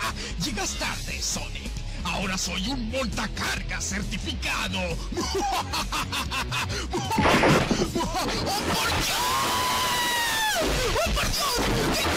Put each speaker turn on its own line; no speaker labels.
Llegas tarde, Sonic. Ahora soy un montacargas certificado. ¡Oh, por Dios! ¡Oh, por Dios!